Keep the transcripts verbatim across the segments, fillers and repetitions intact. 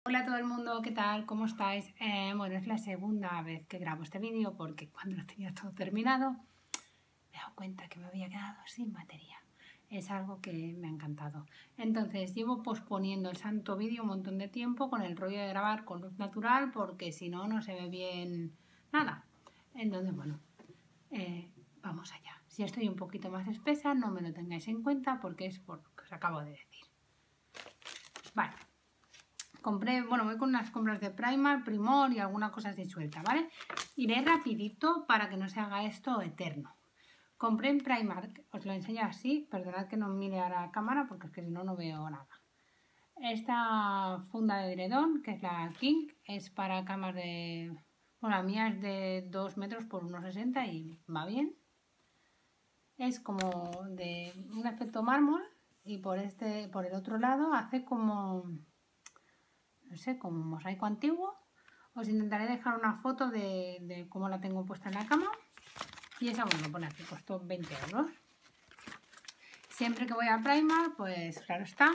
Hola a todo el mundo, ¿qué tal? ¿Cómo estáis? Eh, bueno, es la segunda vez que grabo este vídeo porque cuando lo tenía todo terminado me he dado cuenta que me había quedado sin batería. Es algo que me ha encantado. Entonces llevo posponiendo el santo vídeo un montón de tiempo con el rollo de grabar con luz natural porque si no, no se ve bien nada. Entonces, bueno, eh, vamos allá. Si estoy un poquito más espesa, no me lo tengáis en cuenta porque es por lo que os acabo de decir. Vale. Compré, bueno, voy con unas compras de Primark, Primor y alguna cosa así suelta, ¿vale? Iré rapidito para que no se haga esto eterno. Compré en Primark, os lo enseño así, perdonad que no mire a la cámara porque es que si no, no veo nada. Esta funda de edredón, que es la King, es para camas de... Bueno, la mía es de dos metros por uno sesenta y va bien. Es como de un efecto mármol y por, este, por el otro lado hace como... no sé, como un mosaico antiguo. Os intentaré dejar una foto de, de cómo la tengo puesta en la cama. Y esa, bueno, pone aquí, costó veinte euros. Siempre que voy a Primark, pues claro está,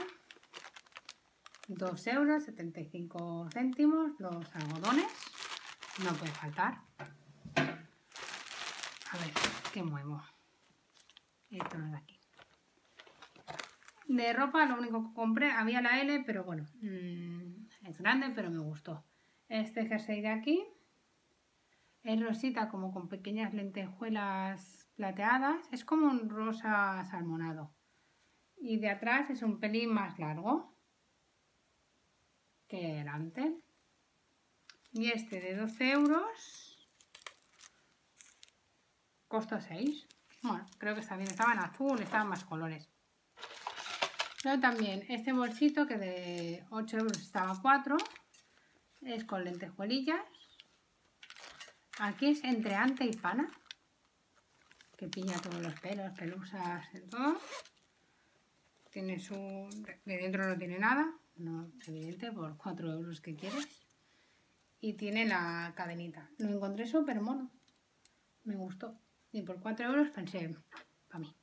dos euros, setenta y cinco céntimos, los algodones, no puede faltar. A ver, ¿qué muevo? Esto no es de aquí. De ropa, lo único que compré, había la L, pero bueno, mmm, es grande, pero me gustó. Este jersey de aquí es rosita, como con pequeñas lentejuelas plateadas. Es como un rosa salmonado. Y de atrás es un pelín más largo que delante. Y este de doce euros costó seis. Bueno, creo que está bien. Estaba en azul, estaban más colores. Luego también este bolsito que de ocho euros estaba cuatro. Es con lentejuelillas. Aquí es entre ante y pana, que pilla todos los pelos, pelusas y todo. Tiene su... de dentro no tiene nada, no, evidente, por cuatro euros que quieres. Y tiene la cadenita. Lo encontré súper mono, me gustó. Y por cuatro euros pensé, para mí.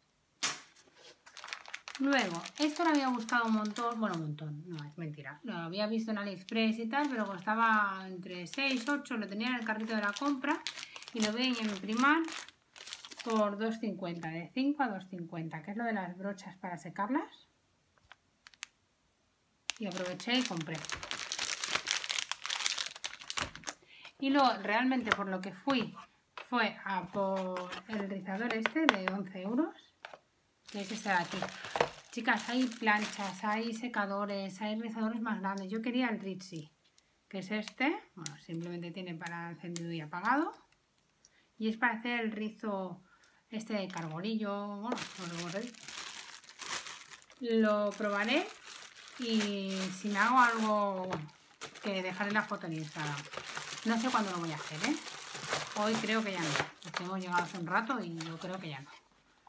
Luego, esto me había gustado un montón, bueno, un montón, no, es mentira. Lo había visto en AliExpress y tal, pero costaba entre seis, ocho, lo tenía en el carrito de la compra. Y lo vi en Primark por dos cincuenta, de cinco a dos cincuenta, que es lo de las brochas para secarlas. Y aproveché y compré. Y luego realmente por lo que fui fue a por el rizador este de once euros, que es este de aquí. Chicas, hay planchas, hay secadores, hay rizadores más grandes. Yo quería el Ritzy, que es este. Bueno, simplemente tiene para encendido y apagado. Y es para hacer el rizo este de carborillo. Bueno, no lo hemos dicho. Lo probaré y si me hago algo, bueno, que dejaré la foto en Instagram. No sé cuándo lo voy a hacer, ¿eh? Hoy creo que ya no. Porque hemos llegado hace un rato y yo creo que ya no.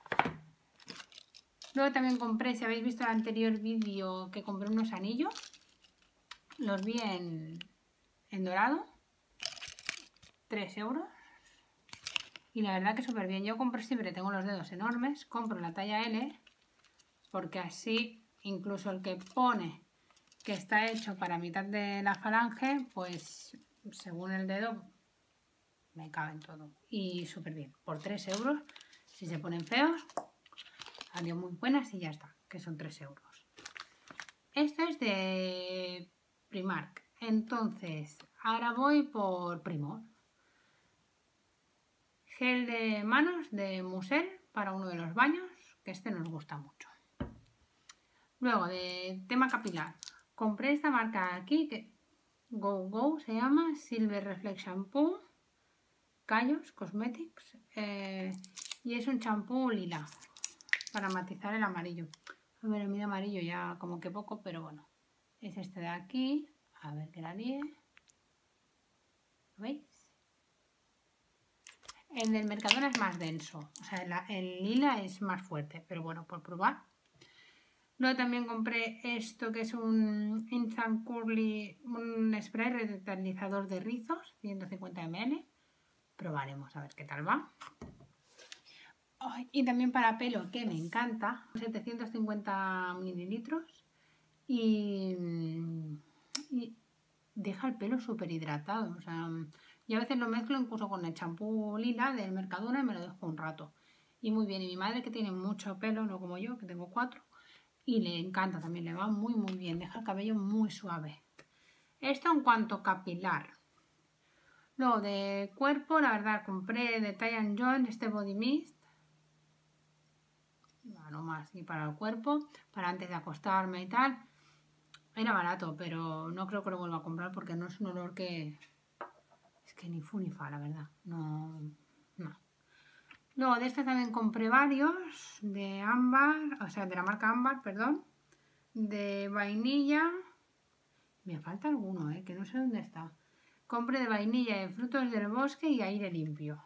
Luego también compré, si habéis visto el anterior vídeo, que compré unos anillos. Los vi en, en dorado. tres euros. Y la verdad que súper bien. Yo compro siempre, tengo los dedos enormes. Compro la talla L. Porque así, incluso el que pone que está hecho para mitad de la falange, pues según el dedo me cabe en todo. Y súper bien. Por tres euros, si se ponen feos, salió muy buenas y ya está, que son tres euros. Esto es de Primark. Entonces, ahora voy por Primor. Gel de manos de Musel para uno de los baños, que este nos gusta mucho. Luego, de tema capilar, compré esta marca aquí, que Go Go se llama, Silver Reflex Shampoo, Callos Cosmetics, eh, y es un champú lila para matizar el amarillo. A ver, el mío amarillo ya como que poco, pero bueno, es este de aquí, a ver que la líe. ¿Lo veis? El del Mercadona es más denso, o sea, el, el lila es más fuerte, pero bueno, por probar. Luego también compré esto que es un Instant Curly, un spray revitalizador de rizos, ciento cincuenta mililitros. Probaremos a ver qué tal va. Ay, y también para pelo, que me encanta, setecientos cincuenta mililitros. Y, y deja el pelo súper hidratado. O sea, yo a veces lo mezclo incluso con el champú lila del Mercadona y me lo dejo un rato. Y muy bien, y mi madre que tiene mucho pelo, no como yo, que tengo cuatro, y le encanta también, le va muy muy bien, deja el cabello muy suave. Esto en cuanto a capilar. Luego de cuerpo, la verdad, compré de Ty and Jones este Body Mist. Bueno, más, y para el cuerpo, para antes de acostarme y tal. Era barato, pero no creo que lo vuelva a comprar porque no es un olor que... Es que ni fu ni fa, la verdad. No, no. Luego de este también compré varios, de ámbar, o sea, de la marca ámbar, perdón, de vainilla. Me falta alguno, ¿eh? Que no sé dónde está. Compré de vainilla, de frutos del bosque y aire limpio.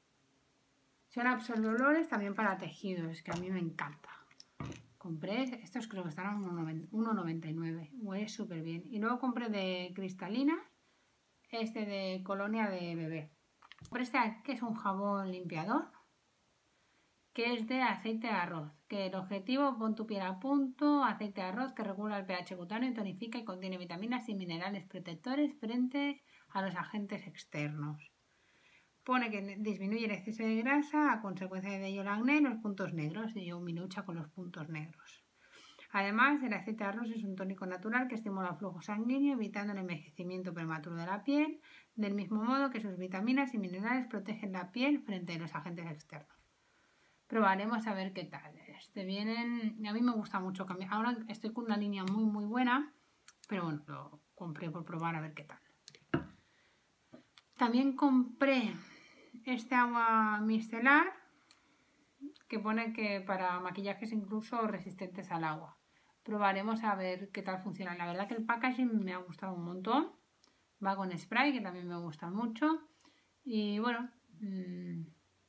Son absorbolores también para tejidos, que a mí me encanta. Compré, estos creo que están a uno noventa y nueve, huele súper bien. Y luego compré de cristalina, este de colonia de bebé. Compré este que es un jabón limpiador, que es de aceite de arroz, que el objetivo, pon tu piel a punto, aceite de arroz que regula el pH cutáneo, tonifica y contiene vitaminas y minerales protectores frente a los agentes externos. Pone que disminuye el exceso de grasa a consecuencia de ello el acné y los puntos negros, y yo mi lucha con los puntos negros. Además, el aceite de arroz es un tónico natural que estimula el flujo sanguíneo, evitando el envejecimiento prematuro de la piel, del mismo modo que sus vitaminas y minerales protegen la piel frente a los agentes externos. Probaremos a ver qué tal. Este vienen, a mí me gusta mucho cambiar. Ahora estoy con una línea muy muy buena, pero bueno, lo compré por probar a ver qué tal. También compré este agua micelar que pone que para maquillajes incluso resistentes al agua. Probaremos a ver qué tal funciona. La verdad que el packaging me ha gustado un montón. Va con spray, que también me gusta mucho. Y bueno, mmm,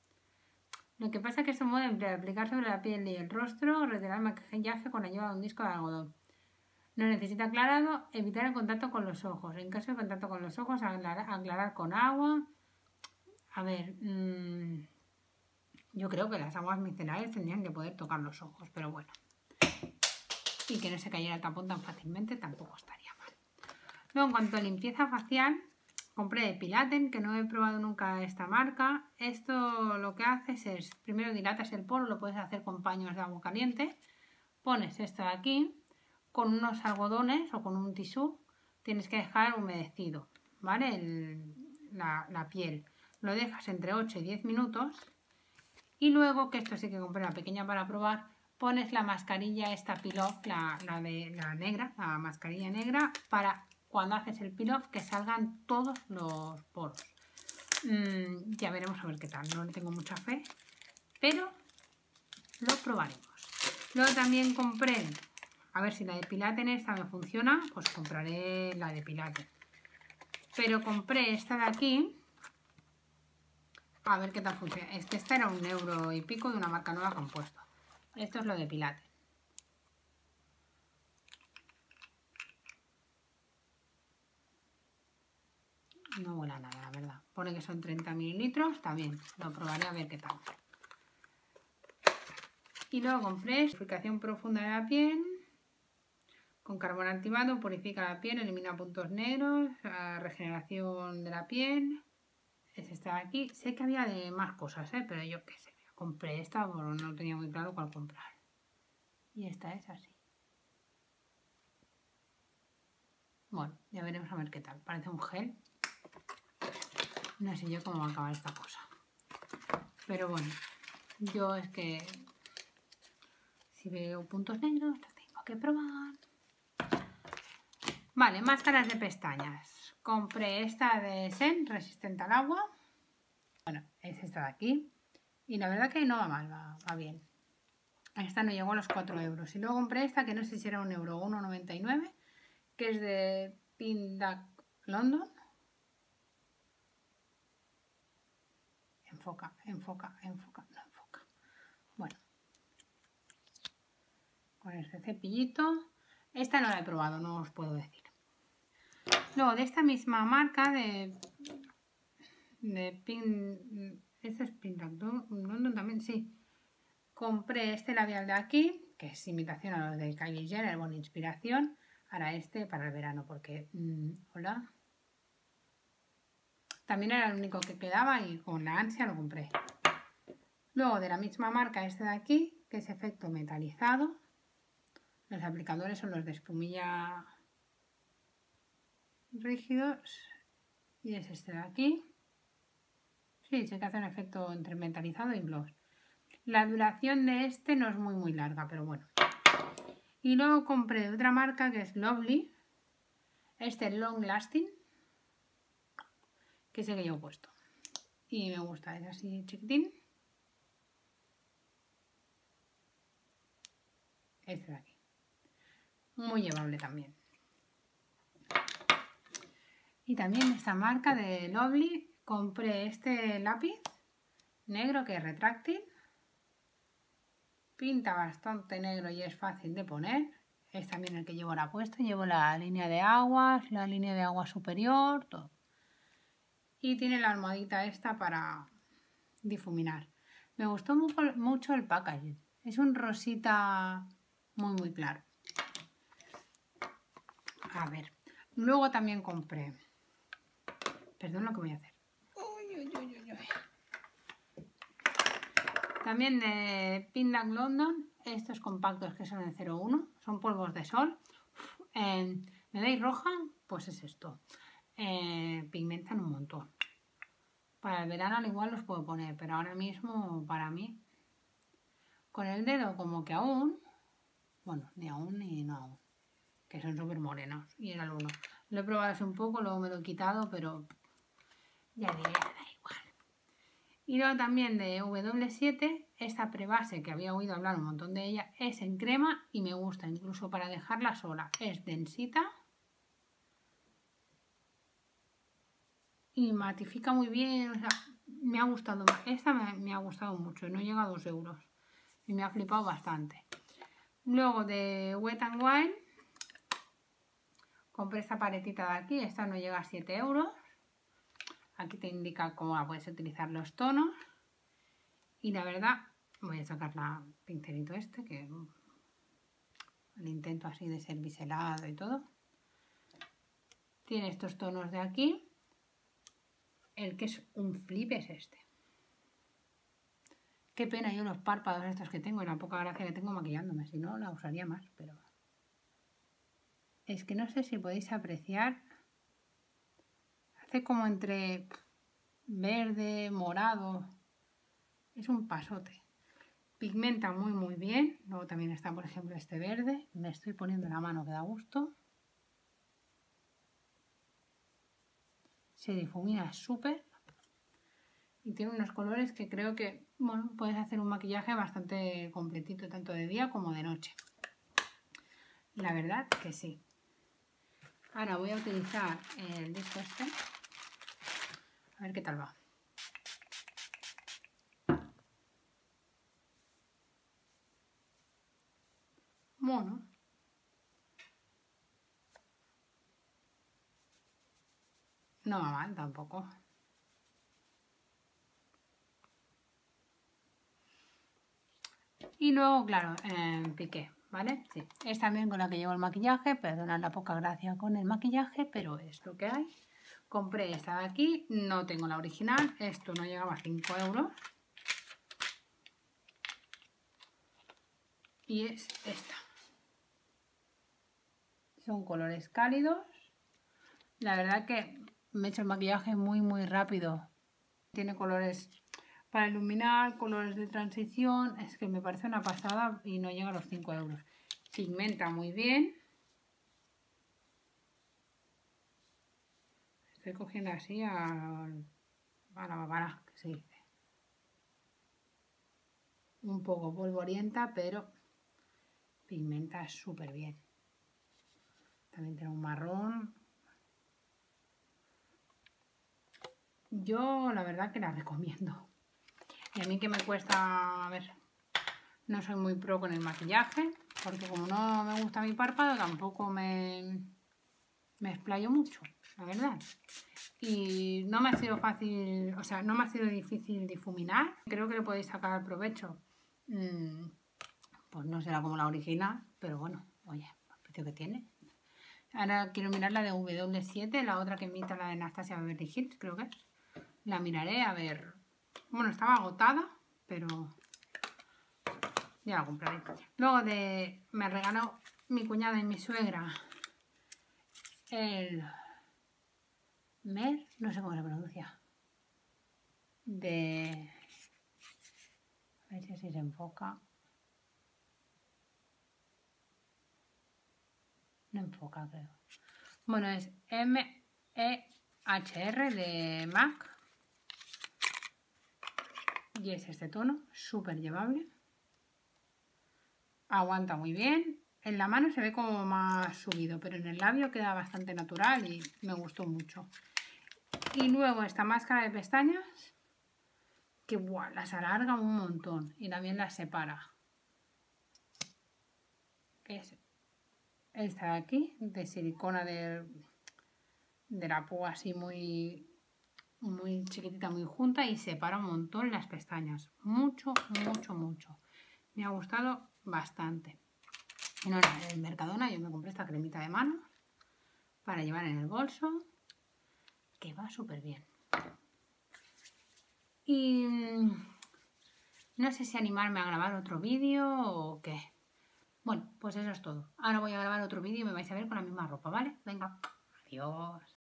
lo que pasa es que se modo de aplicar sobre la piel y el rostro, retirar el maquillaje con ayuda de un disco de algodón. No necesita aclarado, evitar el contacto con los ojos. En caso de contacto con los ojos, aclarar, aclarar con agua. A ver, mmm, yo creo que las aguas micelares tendrían que poder tocar los ojos, pero bueno. Y que no se cayera el tapón tan fácilmente tampoco estaría mal. Luego, en cuanto a limpieza facial, compré de Pilaten, que no he probado nunca esta marca. Esto lo que haces es, primero dilatas el poro, lo puedes hacer con paños de agua caliente. Pones esto de aquí, con unos algodones o con un tisú, tienes que dejar humedecido, ¿vale? El, la, la piel. Lo dejas entre ocho y diez minutos. Y luego, que esto sí que compré la pequeña para probar, pones la mascarilla esta peel-off, la, la, de, la negra, la mascarilla negra, para cuando haces el peel-off que salgan todos los poros. Mm, ya veremos a ver qué tal, no le tengo mucha fe, pero lo probaremos. Luego también compré, a ver si la de Pilaten esta me funciona, pues compraré la de Pilaten. Pero compré esta de aquí, a ver qué tal funciona. Es que esta era un euro y pico de una marca nueva que han puesto. Esto es lo de Pilaten. No huele a nada, la verdad. Pone que son treinta mililitros, también. Lo probaré a ver qué tal. Y luego compré purificación profunda de la piel. Con carbón activado, purifica la piel, elimina puntos negros, regeneración de la piel. Es esta de aquí. Sé que había de más cosas, ¿eh? Pero yo qué sé. Compré esta, pero no tenía muy claro cuál comprar. Y esta es así. Bueno, ya veremos a ver qué tal. Parece un gel. No sé yo cómo va a acabar esta cosa. Pero bueno, yo es que si veo puntos negros, los tengo que probar. Vale, máscaras de pestañas. Compré esta de Sen, resistente al agua. Bueno, es esta de aquí. Y la verdad que no va mal, va, va bien. Esta no llegó a los cuatro euros. Y luego compré esta que no sé si era un euro o uno noventa y nueve, que es de Pindac London. Enfoca, enfoca, enfoca, no enfoca. Bueno. Con este cepillito. Esta no la he probado, no os puedo decir. Luego de esta misma marca de... de Pin... Este es Pindac London también, sí. Compré este labial de aquí, que es imitación a los de Kylie Jenner, bueno, inspiración. Ahora este para el verano, porque... Mmm, hola... También era el único que quedaba y con la ansia lo compré. Luego de la misma marca este de aquí, que es efecto metalizado. Los aplicadores son los de espumilla rígidos. Y es este de aquí. Sí, sí que hace un efecto entre metalizado y gloss. La duración de este no es muy muy larga, pero bueno. Y luego compré de otra marca que es Lovely. Este Long Lasting. Que es el que llevo puesto. Y me gusta, es así chiquitín. Este de aquí. Muy llevable también. Y también esta marca de Lovely. Compré este lápiz negro que es retráctil. Pinta bastante negro y es fácil de poner. Es también el que llevo ahora puesto. Llevo la línea de aguas, la línea de agua superior, todo. Y tiene la almohadita esta para difuminar. Me gustó mucho el packaging. Es un rosita muy muy claro. A ver. Luego también compré. Perdón lo que voy a hacer. Uy, uy, uy, uy, uy. También de Pindac London, estos compactos que son de cero uno, son polvos de sol. Eh, ¿Me dais roja? Pues es esto. Eh, pigmentan un montón. Para el verano al igual los puedo poner, pero ahora mismo para mí, con el dedo como que aún, bueno, ni aún ni no aún, que son súper morenos. Y era el uno. Lo he probado hace un poco, luego me lo he quitado, pero ya diré, da igual. Y luego también de W siete, esta prebase que había oído hablar un montón de ella, es en crema y me gusta incluso para dejarla sola. Es densita y matifica muy bien. O sea, me ha gustado, esta me, me ha gustado mucho y no llega a dos euros. Y me ha flipado bastante. Luego de Wet n Wild, compré esta paletita de aquí. Esta no llega a siete euros. Aquí te indica cómo puedes utilizar los tonos. Y la verdad, voy a sacar la pincelito este, que el intento así de ser biselado y todo. Tiene estos tonos de aquí. El que es un flip es este. Qué pena yo los párpados estos que tengo y la poca gracia que tengo maquillándome. Si no, la usaría más, pero... Es que no sé si podéis apreciar. Hace como entre verde, morado. Es un pasote. Pigmenta muy muy bien. Luego también está, por ejemplo, este verde. Me estoy poniendo en la mano que da gusto. Se difumina súper. Y tiene unos colores que creo que, bueno, puedes hacer un maquillaje bastante completito, tanto de día como de noche. La verdad que sí. Ahora voy a utilizar el disco este. A ver qué tal va. Bueno. No va mal tampoco. Y luego, claro, eh, piqué, ¿vale? Sí. Es también con la que llevo el maquillaje. Perdonad la poca gracia con el maquillaje, pero es lo que hay. Compré esta de aquí. No tengo la original. Esto no llegaba a cinco euros. Y es esta. Son colores cálidos. La verdad que me he hecho el maquillaje muy muy rápido. Tiene colores para iluminar, colores de transición. Es que me parece una pasada y no llega a los cinco euros. Pigmenta muy bien. Estoy cogiendo así a, a la babara, que se dice. Un poco polvorienta, pero pigmenta súper bien. También tiene un marrón. Yo la verdad que la recomiendo. Y a mí que me cuesta, a ver, no soy muy pro con el maquillaje, porque como no me gusta mi párpado, tampoco me, me explayo mucho, la verdad. Y no me ha sido fácil, o sea, no me ha sido difícil difuminar. Creo que le podéis sacar provecho. Mm, pues no será como la original, pero bueno, oye, el precio que tiene. Ahora quiero mirar la de W siete, la otra que imita la de Anastasia Beverly Hills, creo que es. la miraré a ver. Bueno, estaba agotada, pero ya la compraré. Luego de me regaló mi cuñada y mi suegra el Mer, no sé cómo se pronuncia, de, a ver si así se enfoca, no enfoca creo, bueno, es M E H R de MAC y es este tono, súper llevable, aguanta muy bien. En la mano se ve como más subido, pero en el labio queda bastante natural y me gustó mucho. Y luego esta máscara de pestañas, que ¡buah!, las alarga un montón y también las separa. Es esta de aquí, de silicona de, de la púa así muy, muy chiquitita, muy junta y separa un montón las pestañas. Mucho, mucho, mucho. Me ha gustado bastante. Y no, en el Mercadona yo me compré esta cremita de mano para llevar en el bolso, que va súper bien. Y no sé si animarme a grabar otro vídeo o qué. Bueno, pues eso es todo. Ahora voy a grabar otro vídeo y me vais a ver con la misma ropa, ¿vale? Venga, adiós.